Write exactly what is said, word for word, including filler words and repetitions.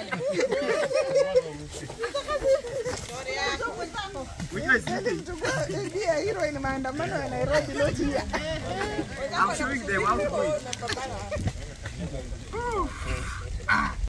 Ndio hero ni maandamano ya Nairobi leo. I'm showing them how to do it.